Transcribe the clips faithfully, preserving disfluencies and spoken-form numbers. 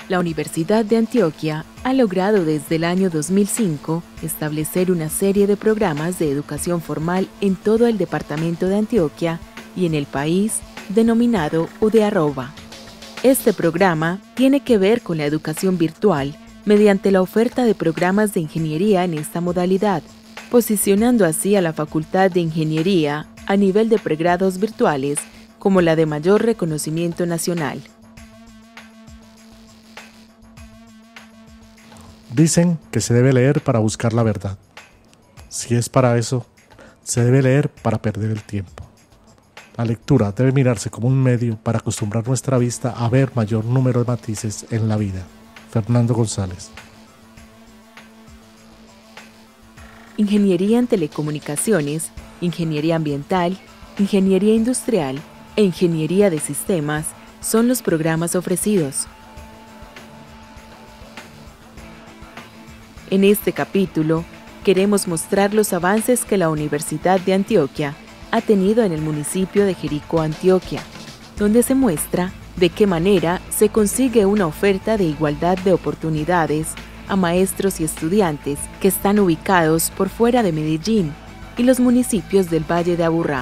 La Universidad de Antioquia ha logrado desde el año dos mil cinco establecer una serie de programas de educación formal en todo el departamento de Antioquia y en el país, denominado UdeArroba. Este programa tiene que ver con la educación virtual mediante la oferta de programas de ingeniería en esta modalidad, posicionando así a la Facultad de Ingeniería a nivel de pregrados virtuales como la de mayor reconocimiento nacional. Dicen que se debe leer para buscar la verdad. Si es para eso, se debe leer para perder el tiempo. La lectura debe mirarse como un medio para acostumbrar nuestra vista a ver mayor número de matices en la vida. Fernando González. Ingeniería en telecomunicaciones, ingeniería ambiental, ingeniería industrial e ingeniería de sistemas son los programas ofrecidos. En este capítulo, queremos mostrar los avances que la Universidad de Antioquia ha tenido en el municipio de Jericó, Antioquia, donde se muestra de qué manera se consigue una oferta de igualdad de oportunidades a maestros y estudiantes que están ubicados por fuera de Medellín y los municipios del Valle de Aburrá.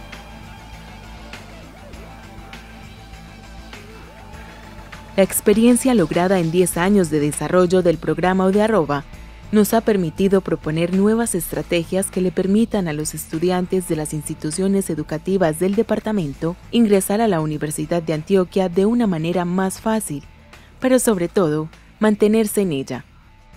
La experiencia lograda en diez años de desarrollo del programa UdeArroba nos ha permitido proponer nuevas estrategias que le permitan a los estudiantes de las instituciones educativas del departamento ingresar a la Universidad de Antioquia de una manera más fácil, pero sobre todo, mantenerse en ella.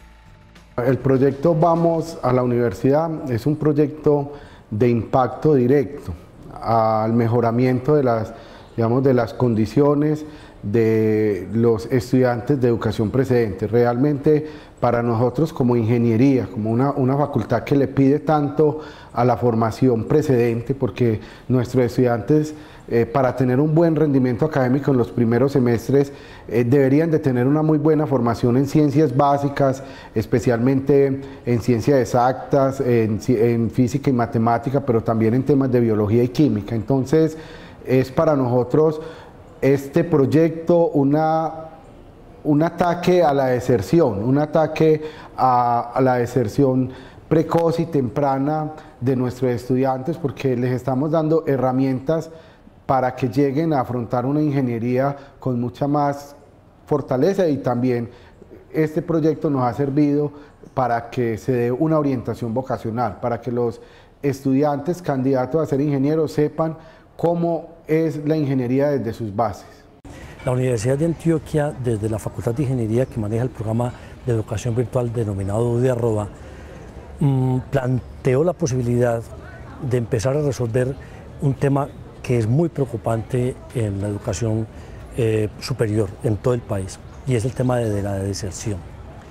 El proyecto Vamos a la Universidad es un proyecto de impacto directo al mejoramiento de las, digamos, de las condiciones de los estudiantes de educación precedente. Realmente para nosotros como ingeniería, como una, una facultad que le pide tanto a la formación precedente, porque nuestros estudiantes eh, para tener un buen rendimiento académico en los primeros semestres eh, deberían de tener una muy buena formación en ciencias básicas, especialmente en ciencias exactas, en, en física y matemática, pero también en temas de biología y química. Entonces es para nosotros este proyecto una, un ataque a la deserción, un ataque a, a la deserción precoz y temprana de nuestros estudiantes, porque les estamos dando herramientas para que lleguen a afrontar una ingeniería con mucha más fortaleza, y también este proyecto nos ha servido para que se dé una orientación vocacional, para que los estudiantes candidatos a ser ingenieros sepan cómo es la ingeniería desde sus bases. La Universidad de Antioquia, desde la Facultad de Ingeniería que maneja el programa de educación virtual denominado UdeArroba, mmm, planteó la posibilidad de empezar a resolver un tema que es muy preocupante en la educación eh, superior en todo el país, y es el tema de, de la deserción.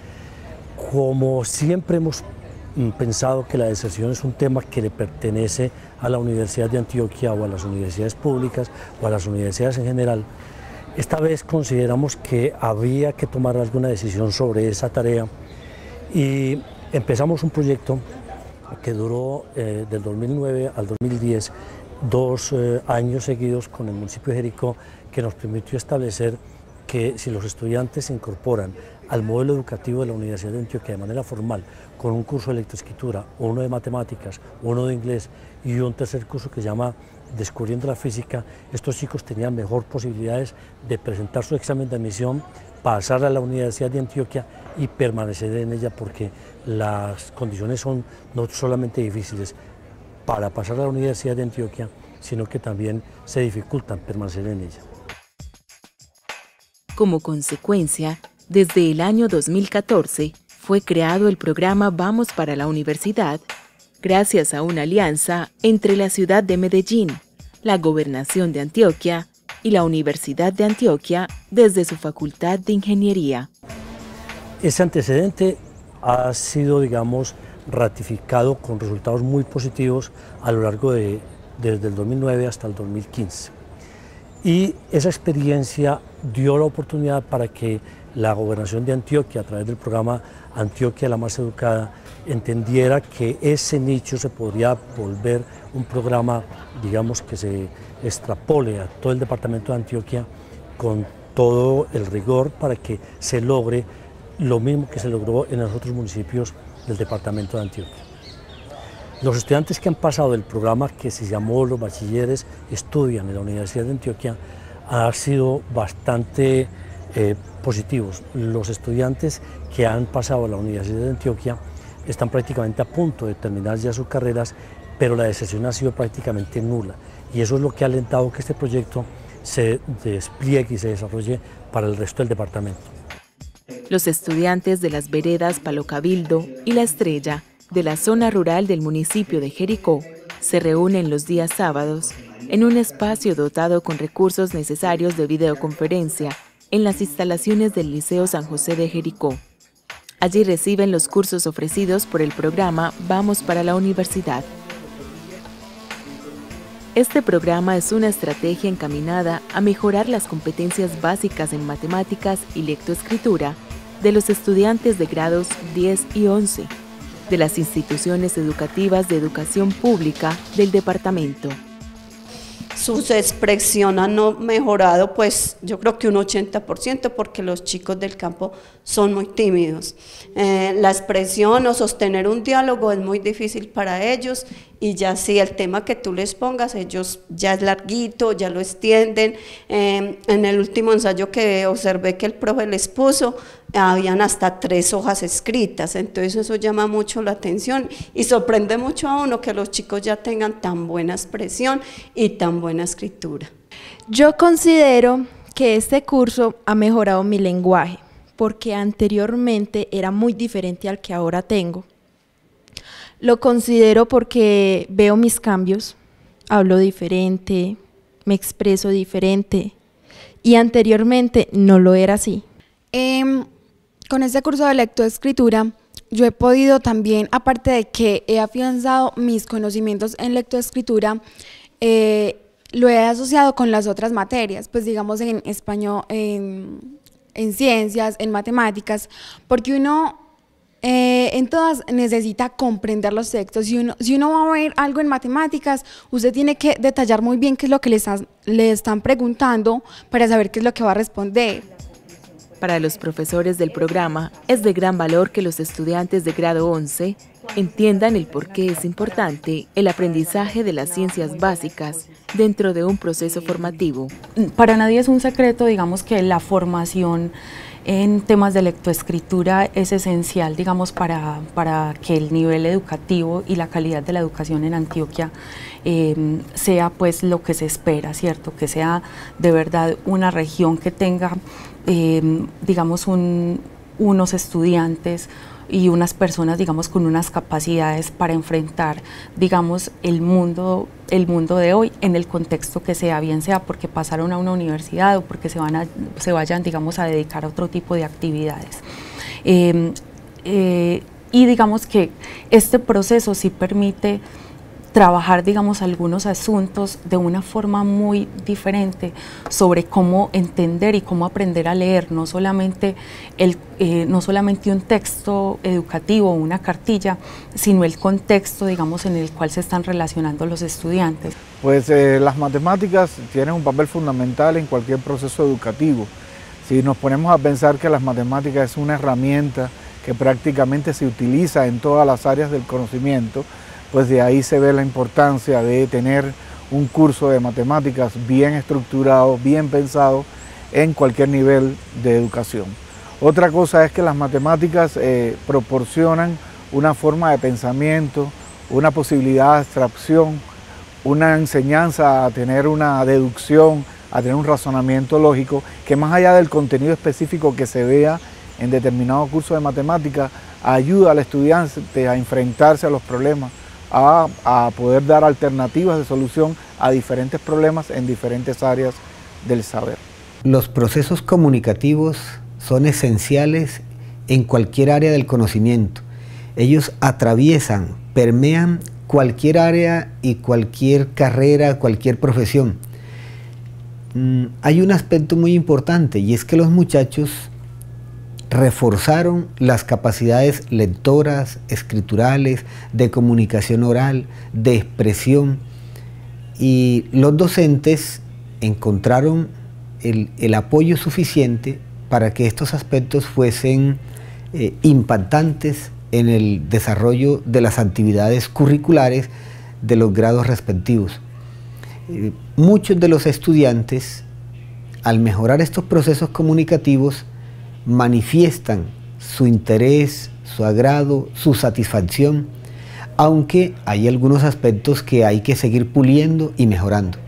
Como siempre hemos pensado que la deserción es un tema que le pertenece a la Universidad de Antioquia o a las universidades públicas o a las universidades en general, esta vez consideramos que había que tomar alguna decisión sobre esa tarea y empezamos un proyecto que duró eh, del dos mil nueve al dos mil diez, dos eh, años seguidos con el municipio de Jericó, que nos permitió establecer que si los estudiantes se incorporan al modelo educativo de la Universidad de Antioquia de manera formal, con un curso de electroescritura, uno de matemáticas, uno de inglés y un tercer curso que se llama Descubriendo la Física, estos chicos tenían mejor posibilidades de presentar su examen de admisión, pasar a la Universidad de Antioquia y permanecer en ella, porque las condiciones son no solamente difíciles para pasar a la Universidad de Antioquia, sino que también se dificultan permanecer en ella. Como consecuencia, desde el año dos mil catorce fue creado el programa Vamos para la Universidad, gracias a una alianza entre la ciudad de Medellín, la Gobernación de Antioquia y la Universidad de Antioquia desde su Facultad de Ingeniería. Ese antecedente ha sido, digamos, ratificado con resultados muy positivos a lo largo de desde el dos mil nueve hasta el dos mil quince. Y esa experiencia dio la oportunidad para que la Gobernación de Antioquia, a través del programa Antioquia la Más Educada, entendiera que ese nicho se podría volver un programa, digamos, que se extrapole a todo el departamento de Antioquia con todo el rigor para que se logre lo mismo que se logró en los otros municipios del departamento de Antioquia. Los estudiantes que han pasado del programa que se llamó Los Bachilleres Estudian en la Universidad de Antioquia han sido bastante eh, positivos. Los estudiantes que han pasado a la Universidad de Antioquia están prácticamente a punto de terminar ya sus carreras, pero la deserción ha sido prácticamente nula. Y eso es lo que ha alentado que este proyecto se despliegue y se desarrolle para el resto del departamento. Los estudiantes de las veredas Palo Cabildo y La Estrella, de la zona rural del municipio de Jericó, se reúnen los días sábados en un espacio dotado con recursos necesarios de videoconferencia en las instalaciones del Liceo San José de Jericó. Allí reciben los cursos ofrecidos por el programa Vamos para la Universidad. Este programa es una estrategia encaminada a mejorar las competencias básicas en matemáticas y lectoescritura de los estudiantes de grados diez y once de las instituciones educativas de educación pública del departamento. Su expresión ha no mejorado, pues yo creo que un ochenta por ciento, porque los chicos del campo son muy tímidos. Eh, la expresión o sostener un diálogo es muy difícil para ellos, y ya si el tema que tú les pongas, ellos ya es larguito, ya lo extienden. Eh, en el último ensayo que observé que el profe les puso, habían hasta tres hojas escritas, entonces eso llama mucho la atención y sorprende mucho a uno que los chicos ya tengan tan buena expresión y tan buena escritura. Yo considero que este curso ha mejorado mi lenguaje, porque anteriormente era muy diferente al que ahora tengo. Lo considero porque veo mis cambios, hablo diferente, me expreso diferente, y anteriormente no lo era así. Eh, con este curso de lectoescritura yo he podido también, aparte de que he afianzado mis conocimientos en lectoescritura, eh, lo he asociado con las otras materias, pues digamos en español, en, en ciencias, en matemáticas, porque uno eh, en todas necesita comprender los textos. Si uno, si uno va a ver algo en matemáticas, usted tiene que detallar muy bien qué es lo que le, está, le están preguntando para saber qué es lo que va a responder. Para los profesores del programa, es de gran valor que los estudiantes de grado once entiendan el por qué es importante el aprendizaje de las ciencias básicas dentro de un proceso formativo. Para nadie es un secreto, digamos, que la formación en temas de lectoescritura es esencial, digamos, para, para que el nivel educativo y la calidad de la educación en Antioquia eh, sea pues lo que se espera, ¿cierto? Que sea de verdad una región que tenga, eh, digamos, un, unos estudiantes y unas personas, digamos, con unas capacidades para enfrentar, digamos, el mundo, el mundo de hoy en el contexto que sea, bien sea porque pasaron a una universidad o porque se, van a, se vayan, digamos, a dedicar a otro tipo de actividades. Eh, eh, y digamos que este proceso sí permite trabajar, digamos, algunos asuntos de una forma muy diferente sobre cómo entender y cómo aprender a leer, no solamente, el, eh, no solamente un texto educativo o una cartilla, sino el contexto, digamos, en el cual se están relacionando los estudiantes. Pues eh, las matemáticas tienen un papel fundamental en cualquier proceso educativo. Si nos ponemos a pensar que las matemáticas es una herramienta que prácticamente se utiliza en todas las áreas del conocimiento, pues de ahí se ve la importancia de tener un curso de matemáticas bien estructurado, bien pensado en cualquier nivel de educación. Otra cosa es que las matemáticas eh, proporcionan una forma de pensamiento, una posibilidad de abstracción, una enseñanza a tener una deducción, a tener un razonamiento lógico, que más allá del contenido específico que se vea en determinado curso de matemáticas, ayuda al estudiante a enfrentarse a los problemas, A, a poder dar alternativas de solución a diferentes problemas en diferentes áreas del saber. Los procesos comunicativos son esenciales en cualquier área del conocimiento. Ellos atraviesan, permean cualquier área y cualquier carrera, cualquier profesión. Mm, hay un aspecto muy importante, y es que los muchachos reforzaron las capacidades lectoras, escriturales, de comunicación oral, de expresión, y los docentes encontraron el, el apoyo suficiente para que estos aspectos fuesen eh, impactantes en el desarrollo de las actividades curriculares de los grados respectivos. Eh, muchos de los estudiantes, al mejorar estos procesos comunicativos, manifiestan su interés, su agrado, su satisfacción, aunque hay algunos aspectos que hay que seguir puliendo y mejorando.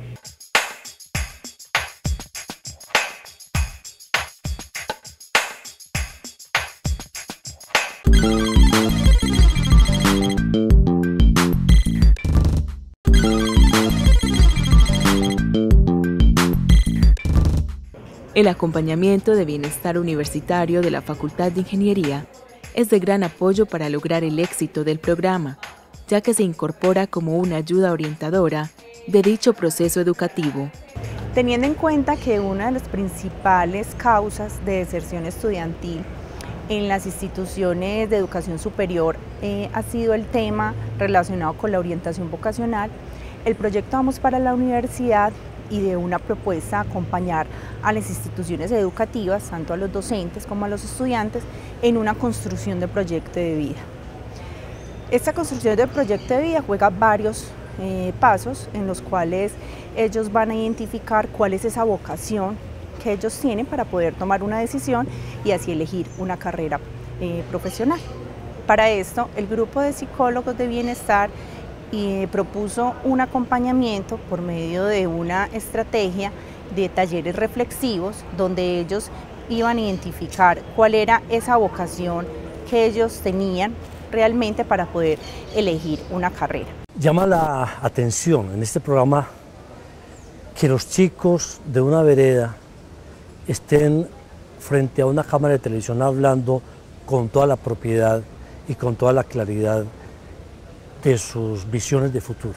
El acompañamiento de bienestar universitario de la Facultad de Ingeniería es de gran apoyo para lograr el éxito del programa, ya que se incorpora como una ayuda orientadora de dicho proceso educativo. Teniendo en cuenta que una de las principales causas de deserción estudiantil en las instituciones de educación superior eh, ha sido el tema relacionado con la orientación vocacional, el proyecto Vamos para la Universidad y de una propuesta acompañar a las instituciones educativas, tanto a los docentes como a los estudiantes, en una construcción de proyecto de vida. Esta construcción de proyecto de vida juega varios eh, pasos en los cuales ellos van a identificar cuál es esa vocación que ellos tienen para poder tomar una decisión y así elegir una carrera eh, profesional. Para esto, el grupo de psicólogos de bienestar y propuso un acompañamiento por medio de una estrategia de talleres reflexivos donde ellos iban a identificar cuál era esa vocación que ellos tenían realmente para poder elegir una carrera. Llama la atención en este programa que los chicos de una vereda estén frente a una cámara de televisión hablando con toda la propiedad y con toda la claridad de sus visiones de futuro.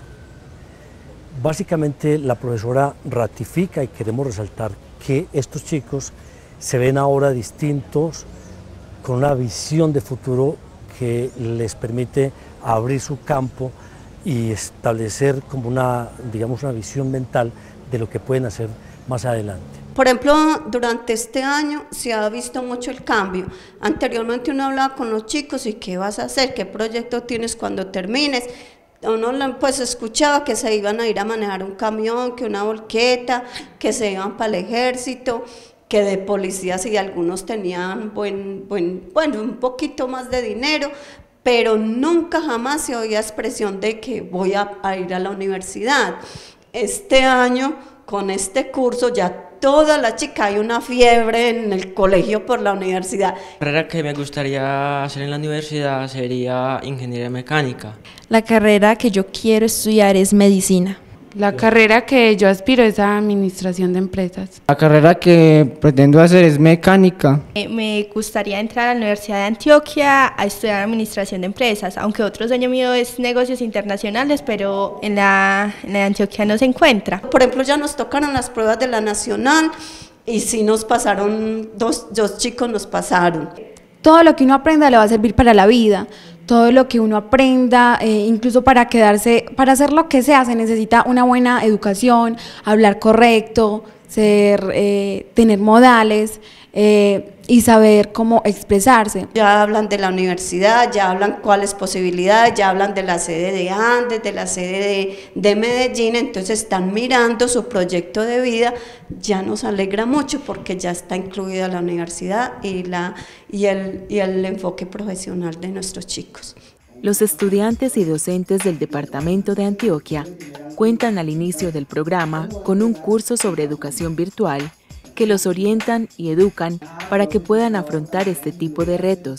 Básicamente la profesora ratifica y queremos resaltar que estos chicos se ven ahora distintos, con una visión de futuro que les permite abrir su campo y establecer como una, digamos, una visión mental de lo que pueden hacer más adelante. Por ejemplo, durante este año se ha visto mucho el cambio. Anteriormente uno hablaba con los chicos y qué vas a hacer, qué proyecto tienes cuando termines. Uno pues escuchaba que se iban a ir a manejar un camión, que una volqueta, que se iban para el ejército, que de policías y algunos tenían buen, buen, bueno, un poquito más de dinero, pero nunca jamás se oía expresión de que voy a, a ir a la universidad. Este año, con este curso, ya toda la chica, hay una fiebre en el colegio por la universidad. La carrera que me gustaría hacer en la universidad sería ingeniería mecánica. La carrera que yo quiero estudiar es medicina. La carrera que yo aspiro es a administración de empresas. La carrera que pretendo hacer es mecánica. Eh, me gustaría entrar a la Universidad de Antioquia a estudiar administración de empresas, aunque otro sueño mío es negocios internacionales, pero en la, en la de Antioquia no se encuentra. Por ejemplo, ya nos tocaron las pruebas de la nacional y sí nos pasaron, dos, dos chicos nos pasaron. Todo lo que uno aprenda le va a servir para la vida. Todo lo que uno aprenda, eh, incluso para quedarse, para hacer lo que sea, se necesita una buena educación, hablar correcto, ser, eh, tener modales eh, y saber cómo expresarse. Ya hablan de la universidad, ya hablan cuáles posibilidades, ya hablan de la sede de Andes, de la sede de, de Medellín, entonces están mirando su proyecto de vida. Ya nos alegra mucho porque ya está incluida la universidad y, la, y, el, y el enfoque profesional de nuestros chicos. Los estudiantes y docentes del Departamento de Antioquia cuentan al inicio del programa con un curso sobre educación virtual que los orientan y educan para que puedan afrontar este tipo de retos.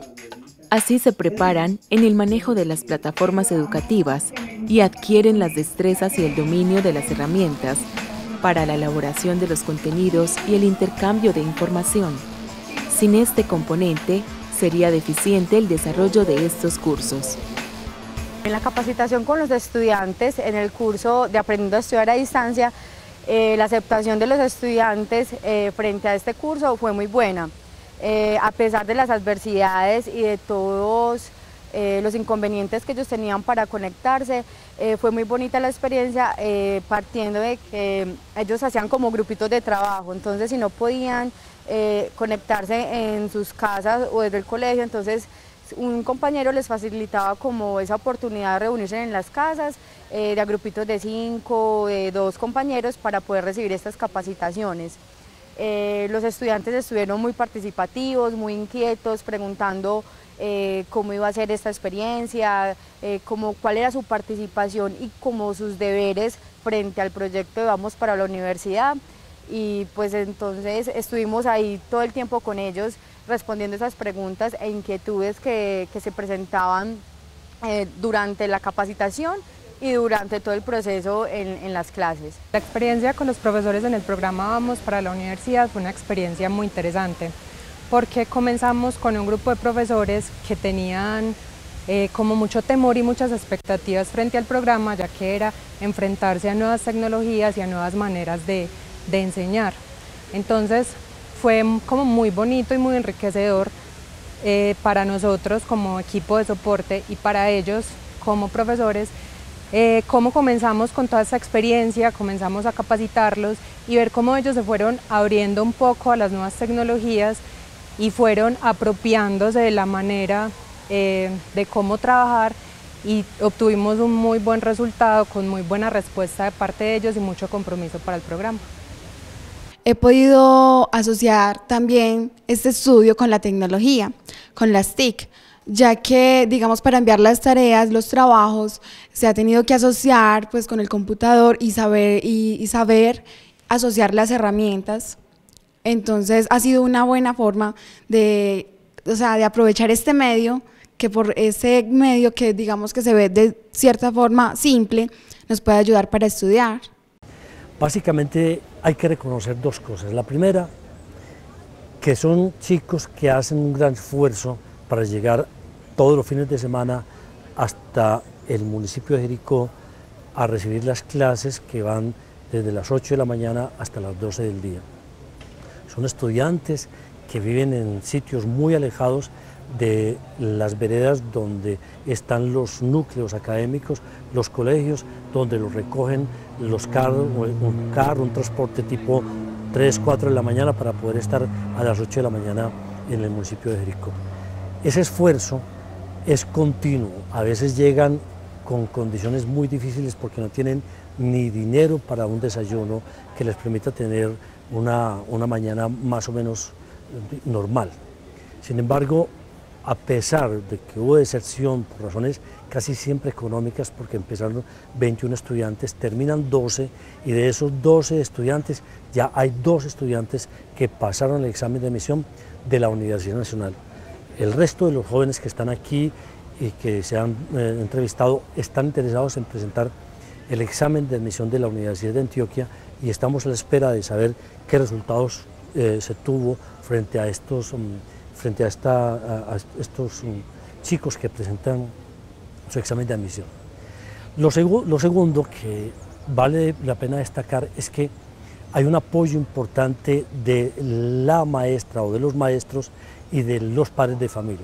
Así se preparan en el manejo de las plataformas educativas y adquieren las destrezas y el dominio de las herramientas para la elaboración de los contenidos y el intercambio de información. Sin este componente, sería deficiente el desarrollo de estos cursos. En la capacitación con los estudiantes, en el curso de Aprendiendo a Estudiar a Distancia, eh, la aceptación de los estudiantes eh, frente a este curso fue muy buena. Eh, a pesar de las adversidades y de todos eh, los inconvenientes que ellos tenían para conectarse. Eh, fue muy bonita la experiencia, eh, partiendo de que ellos hacían como grupitos de trabajo, entonces si no podían eh, conectarse en sus casas o desde el colegio, entonces un compañero les facilitaba como esa oportunidad de reunirse en las casas, eh, de a grupitos de cinco, de dos compañeros para poder recibir estas capacitaciones. Eh, los estudiantes estuvieron muy participativos, muy inquietos, preguntando eh, cómo iba a ser esta experiencia, eh, cómo, cuál era su participación y como sus deberes frente al proyecto de Vamos para la Universidad. Y pues entonces estuvimos ahí todo el tiempo con ellos respondiendo esas preguntas e inquietudes que, que se presentaban eh, durante la capacitación y durante todo el proceso en, en las clases. La experiencia con los profesores en el programa Vamos para la Universidad fue una experiencia muy interesante, porque comenzamos con un grupo de profesores que tenían eh, como mucho temor y muchas expectativas frente al programa, ya que era enfrentarse a nuevas tecnologías y a nuevas maneras de, de enseñar. Entonces fue como muy bonito y muy enriquecedor eh, para nosotros como equipo de soporte y para ellos como profesores, eh, cómo comenzamos con toda esa experiencia, comenzamos a capacitarlos y ver cómo ellos se fueron abriendo un poco a las nuevas tecnologías y fueron apropiándose de la manera eh, de cómo trabajar, y obtuvimos un muy buen resultado con muy buena respuesta de parte de ellos y mucho compromiso para el programa. He podido asociar también este estudio con la tecnología, con las T I C, ya que, digamos, para enviar las tareas, los trabajos, se ha tenido que asociar pues con el computador y saber, y, y saber asociar las herramientas. Entonces ha sido una buena forma de, o sea, de aprovechar este medio, que por ese medio que digamos que se ve de cierta forma simple, nos puede ayudar para estudiar. Básicamente hay que reconocer dos cosas. La primera, que son chicos que hacen un gran esfuerzo para llegar todos los fines de semana hasta el municipio de Jericó a recibir las clases que van desde las ocho de la mañana hasta las doce del día. Son estudiantes que viven en sitios muy alejados de las veredas donde están los núcleos académicos, los colegios, donde los recogen los carros, un carro, un transporte tipo tres, cuatro de la mañana para poder estar a las ocho de la mañana en el municipio de Jericó. Ese esfuerzo es continuo, a veces llegan con condiciones muy difíciles porque no tienen ni dinero para un desayuno que les permita tener una, una mañana más o menos normal. Sin embargo, a pesar de que hubo deserción por razones casi siempre económicas, porque empezaron veintiún estudiantes, terminan doce, y de esos doce estudiantes ya hay dos estudiantes que pasaron el examen de admisión de la Universidad Nacional. El resto de los jóvenes que están aquí y que se han eh, entrevistado están interesados en presentar el examen de admisión de la Universidad de Antioquia, y estamos a la espera de saber qué resultados eh, se tuvo frente a estos, um, frente a, esta, a, a estos um, chicos que presentan su examen de admisión. Lo, seg lo segundo que vale la pena destacar es que hay un apoyo importante de la maestra o de los maestros y de los padres de familia.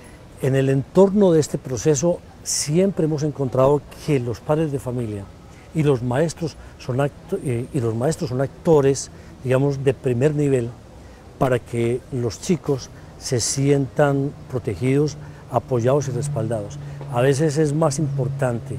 En el entorno de este proceso siempre hemos encontrado que los padres de familia y los maestros son, acto eh, y los maestros son actores, digamos, de primer nivel para que los chicos se sientan protegidos, apoyados y respaldados. A veces es más importante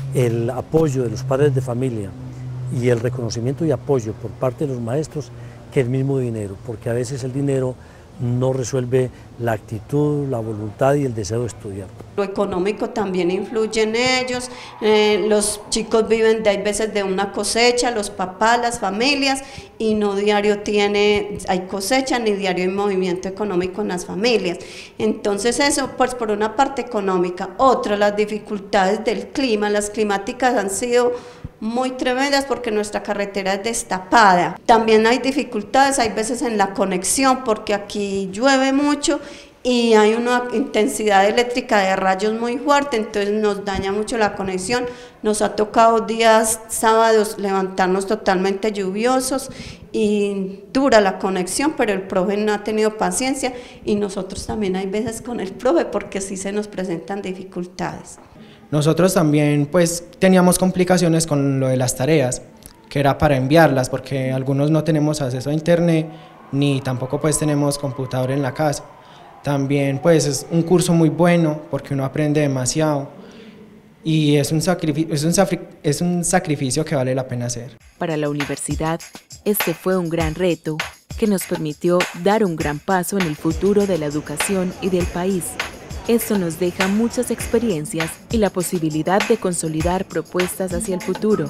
el apoyo de los padres de familia y el reconocimiento y apoyo por parte de los maestros que el mismo dinero, porque a veces el dinero no resuelve la actitud, la voluntad y el deseo de estudiar. Lo económico también influye en ellos, eh, los chicos viven de, hay veces de una cosecha, los papás, las familias, y no diario tiene, hay cosecha ni diario hay movimiento económico en las familias. Entonces eso, pues por una parte económica. Otra, las dificultades del clima, las climáticas han sido muy tremendas porque nuestra carretera es destapada. También hay dificultades, hay veces en la conexión, porque aquí llueve mucho y hay una intensidad eléctrica de rayos muy fuerte, entonces nos daña mucho la conexión. Nos ha tocado días sábados levantarnos totalmente lluviosos y dura la conexión, pero el profe no ha tenido paciencia y nosotros también hay veces con el profe porque sí se nos presentan dificultades. Nosotros también pues teníamos complicaciones con lo de las tareas, que era para enviarlas, porque algunos no tenemos acceso a internet ni tampoco pues tenemos computador en la casa. También pues es un curso muy bueno porque uno aprende demasiado y es un sacrificio, es un, es un sacrificio que vale la pena hacer. Para la universidad, este fue un gran reto que nos permitió dar un gran paso en el futuro de la educación y del país. Esto nos deja muchas experiencias y la posibilidad de consolidar propuestas hacia el futuro.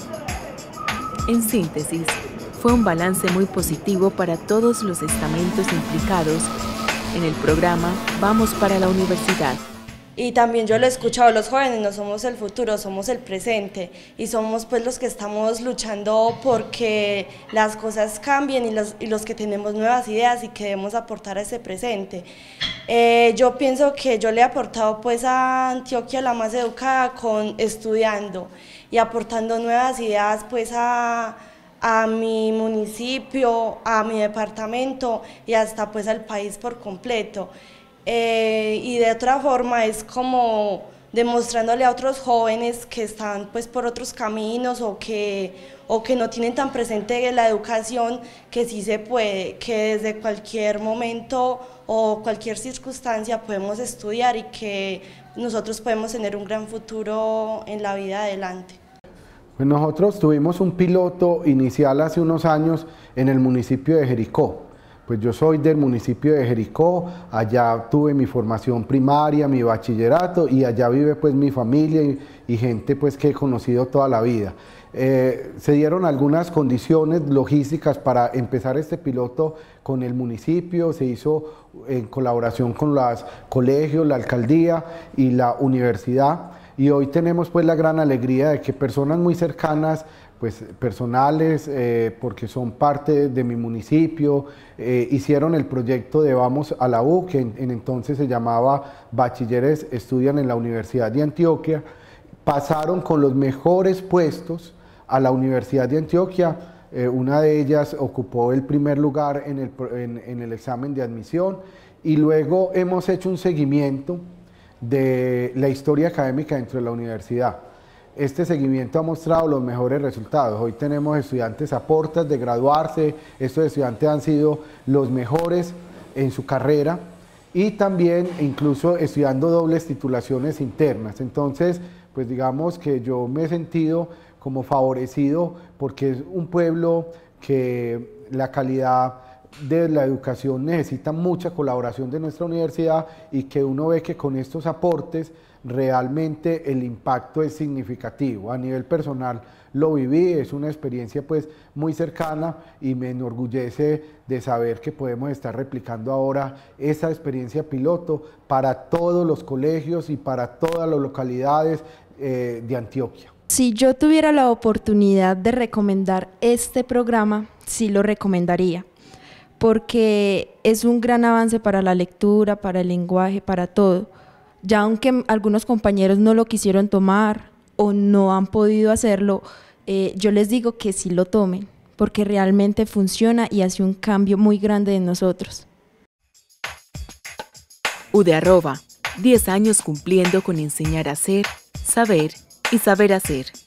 En síntesis, fue un balance muy positivo para todos los estamentos implicados en el programa Vamos para la Universidad. Y también yo lo he escuchado, los jóvenes no somos el futuro, somos el presente y somos pues los que estamos luchando porque las cosas cambien y los, y los que tenemos nuevas ideas y que debemos aportar a ese presente. Eh, yo pienso que yo le he aportado pues a Antioquia la más educada con estudiando y aportando nuevas ideas pues a, a mi municipio, a mi departamento y hasta pues al país por completo. Eh, y de otra forma es como demostrándole a otros jóvenes que están pues por otros caminos o que, o que no tienen tan presente la educación, que sí se puede, que desde cualquier momento o cualquier circunstancia podemos estudiar y que nosotros podemos tener un gran futuro en la vida adelante. Pues nosotros tuvimos un piloto inicial hace unos años en el municipio de Jericó. Pues yo soy del municipio de Jericó, allá tuve mi formación primaria, mi bachillerato y allá vive pues mi familia y, y gente pues que he conocido toda la vida. Eh, se dieron algunas condiciones logísticas para empezar este piloto con el municipio, se hizo en colaboración con los colegios, la alcaldía y la universidad y hoy tenemos pues la gran alegría de que personas muy cercanas, pues personales, eh, porque son parte de mi municipio, eh, hicieron el proyecto de Vamos a la U, que en, en entonces se llamaba Bachilleres Estudian en la Universidad de Antioquia, pasaron con los mejores puestos a la Universidad de Antioquia, eh, una de ellas ocupó el primer lugar en el, en, en el examen de admisión y luego hemos hecho un seguimiento de la historia académica dentro de la universidad. Este seguimiento ha mostrado los mejores resultados. Hoy tenemos estudiantes a puertas de graduarse, estos estudiantes han sido los mejores en su carrera y también incluso estudiando dobles titulaciones internas. Entonces, pues digamos que yo me he sentido como favorecido porque es un pueblo que la calidad de la educación necesita mucha colaboración de nuestra universidad y que uno ve que con estos aportes realmente el impacto es significativo. A nivel personal lo viví, es una experiencia pues muy cercana y me enorgullece de saber que podemos estar replicando ahora esa experiencia piloto para todos los colegios y para todas las localidades eh, de Antioquia. Si yo tuviera la oportunidad de recomendar este programa, sí lo recomendaría, porque es un gran avance para la lectura, para el lenguaje, para todo. Ya aunque algunos compañeros no lo quisieron tomar o no han podido hacerlo, eh, yo les digo que sí lo tomen, porque realmente funciona y hace un cambio muy grande en nosotros. UDE Arroba, diez años cumpliendo con enseñar a hacer, saber y saber hacer.